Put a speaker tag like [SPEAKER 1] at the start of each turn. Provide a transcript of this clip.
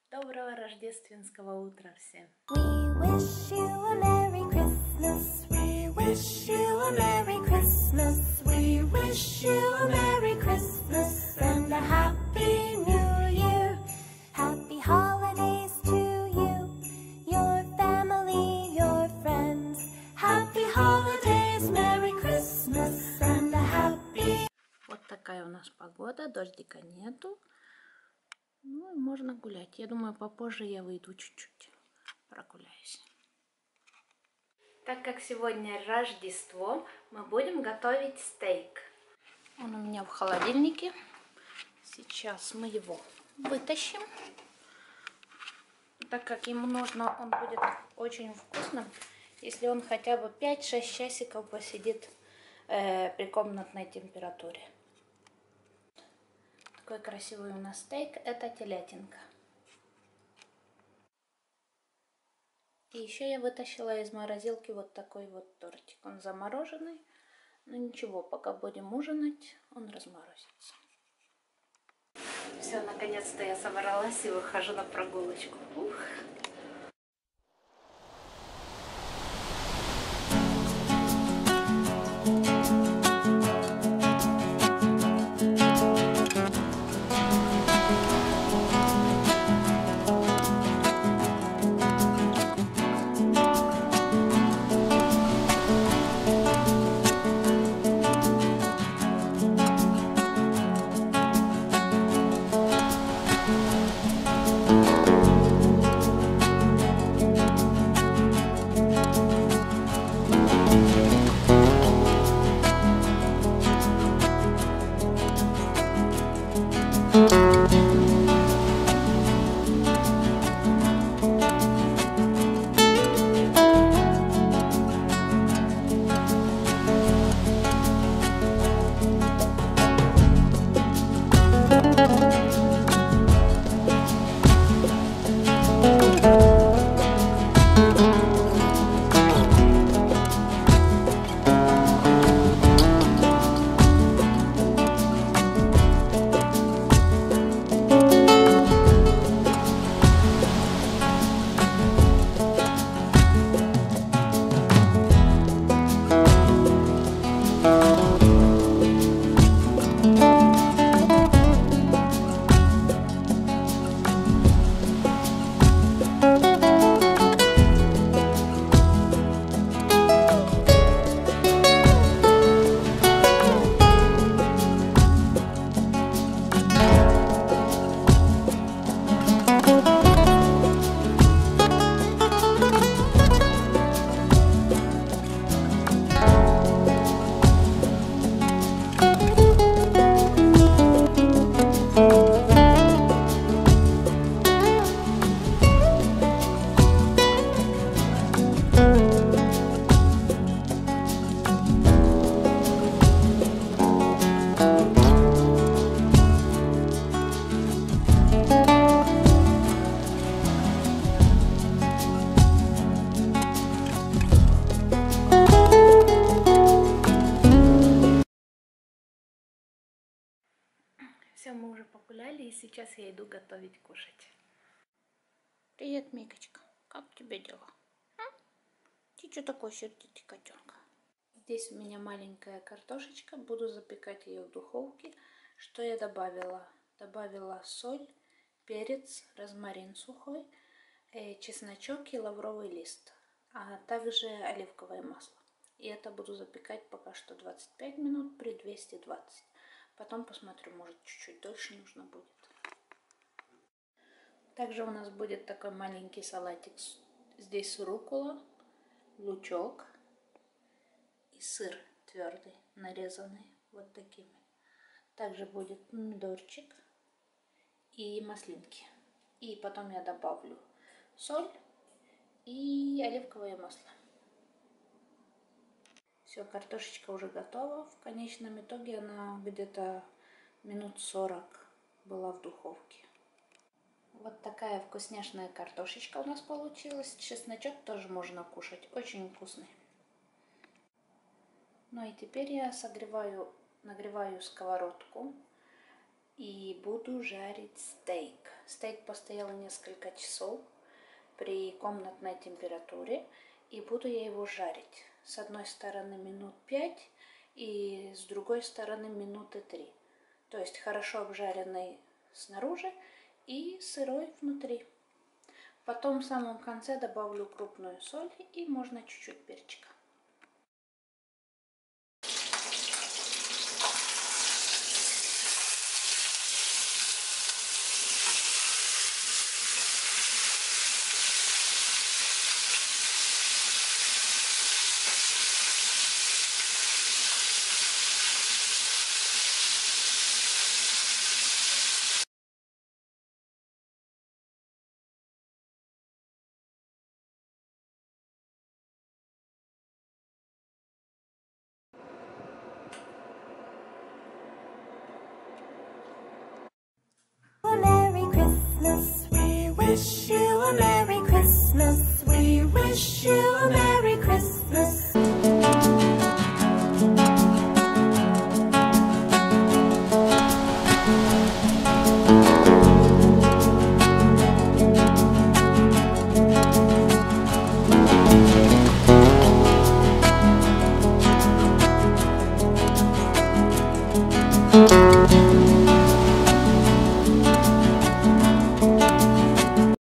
[SPEAKER 1] Доброго рождественского утра всем!
[SPEAKER 2] We wish you a Merry Christmas. We wish you a Merry Christmas. We wish you a Merry Christmas and a Happy New Year. Happy holidays to you, your family, your friends. Happy holidays, Merry Christmas and a happy...
[SPEAKER 1] Вот такая у нас погода, дождика нету. Ну и можно гулять. Я думаю, попозже я выйду чуть-чуть, прогуляюсь. Так как сегодня Рождество, мы будем готовить стейк. Он у меня в холодильнике. Сейчас мы его вытащим. Так как ему нужно, он будет очень вкусным, если он хотя бы 5-6 часиков посидит при комнатной температуре. Такой красивый у нас стейк, это телятинка. И еще я вытащила из морозилки вот такой вот тортик. Он замороженный, но ничего, пока будем ужинать, он разморозится. Все, наконец-то я собралась и выхожу на прогулочку. Ух. Все, мы уже погуляли, и сейчас я иду готовить кушать. Привет, Микочка. Как у тебя дела? А? Ты что такой сердитый котенка? Здесь у меня маленькая картошечка. Буду запекать ее в духовке. Что я добавила? Добавила соль, перец, розмарин сухой, чесночок и лавровый лист, а также оливковое масло. И это буду запекать пока что 25 минут при 220. Потом посмотрю, может чуть-чуть дольше нужно будет. Также у нас будет такой маленький салатик. Здесь руккола, лучок и сыр твердый, нарезанный вот такими. Также будет помидорчик и маслинки. И потом я добавлю соль и оливковое масло. Все, картошечка уже готова. В конечном итоге она где-то минут 40 была в духовке. Вот такая вкусняшная картошечка у нас получилась. Чесночок тоже можно кушать. Очень вкусный. Ну и теперь я нагреваю сковородку. и буду жарить стейк. Стейк постоял несколько часов при комнатной температуре, и буду я его жарить. С одной стороны минут 5 и с другой стороны минуты 3. То есть хорошо обжаренный снаружи и сырой внутри. Потом в самом конце добавлю крупную соль и можно чуть-чуть перчика.
[SPEAKER 2] A Merry Christmas. We wish you a Merry Christmas. We wish you a Merry